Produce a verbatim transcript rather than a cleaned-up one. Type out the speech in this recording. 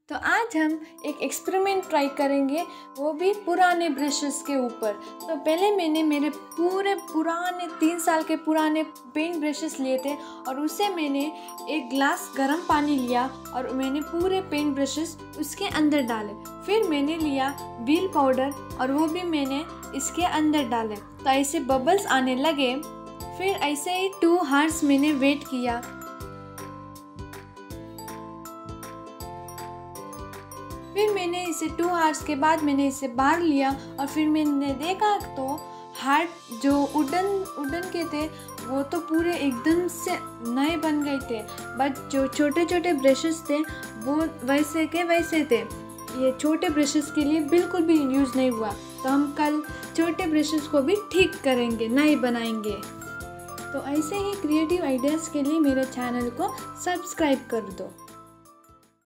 तो आज हम एक एक्सपेरिमेंट ट्राई करेंगे, वो भी पुराने ब्रशेस के ऊपर। तो पहले मैंने मेरे पूरे पुराने तीन साल के पुराने पेंट ब्रशेस लिए थे और उसे मैंने एक ग्लास गर्म पानी लिया और मैंने पूरे पेंट ब्रशेस उसके अंदर डाले। फिर मैंने लिया व्हील पाउडर और वो भी मैंने इसके अंदर डाले। तो ऐसे बबल्स आने लगे। फिर ऐसे ही टू हार्स मैंने वेट किया। फिर मैंने इसे टू आवर्स के बाद मैंने इसे बाहर लिया और फिर मैंने देखा तो हार्ट जो वुडन वुडन के थे वो तो पूरे एकदम से नए बन गए थे, बट जो छोटे छोटे ब्रशेस थे वो वैसे के वैसे थे। ये छोटे ब्रशेस के लिए बिल्कुल भी यूज़ नहीं हुआ। तो हम कल छोटे ब्रशेस को भी ठीक करेंगे, नए बनाएंगे। तो ऐसे ही क्रिएटिव आइडियाज़ के लिए मेरे चैनल को सब्सक्राइब कर दो।